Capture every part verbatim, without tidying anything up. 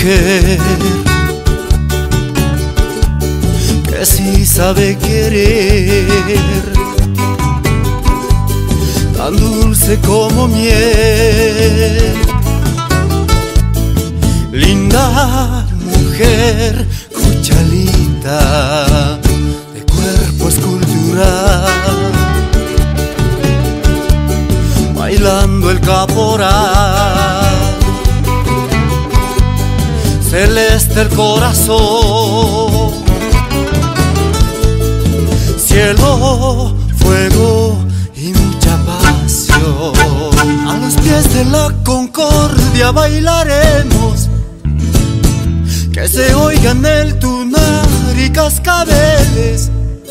mujer que sí sabe querer, tan dulce como miel. Linda mujer, cochalita, de cuerpo escultural, bailando el caporal. Celeste el corazón, cielo, fuego y mucha pasión. A los pies de la Concordia bailaremos, que se oigan el tunar y cascabeles,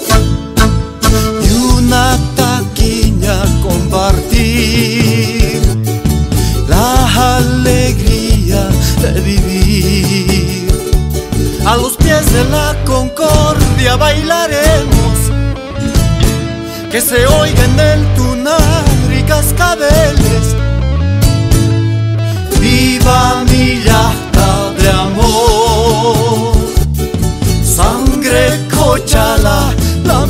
y una taquiña compartir la alegría de vivir. A los pies de la Concordia bailaremos, que se oigan el tunar y cascabeles. Viva mi llanta de amor, sangre cochala, la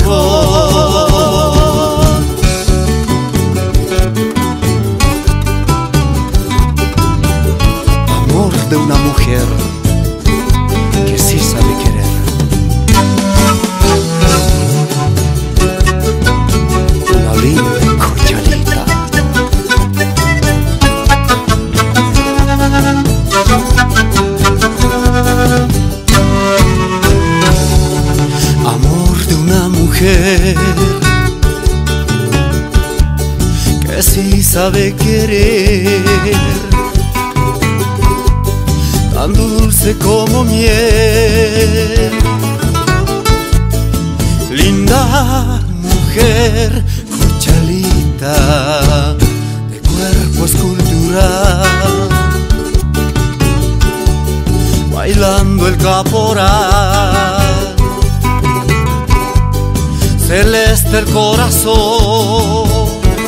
mejor. Amor de una mujer que sí sabe querer. Una linda cochalita. Amor de una mujer que sí sabe querer, tan dulce como miel. Linda mujer, cochalita, de cuerpo escultural, bailando el caporal. Celeste el corazón,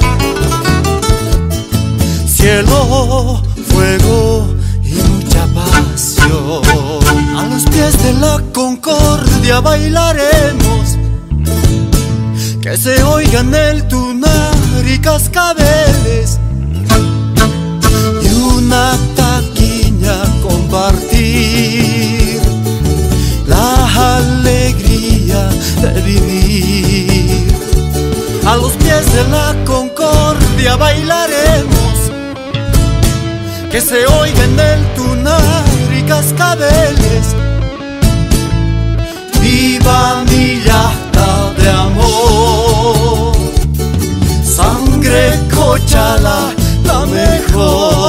cielo, fuego y mucha pasión. A los pies de la Concordia bailaremos, que se oigan el tunar y cascabeles, y una taquiña compartir la alegría de vivir. A los pies de la Concordia bailaremos, que se oigan el tunar y cascabeles. Viva mi llanta de amor, sangre cochala, la mejor.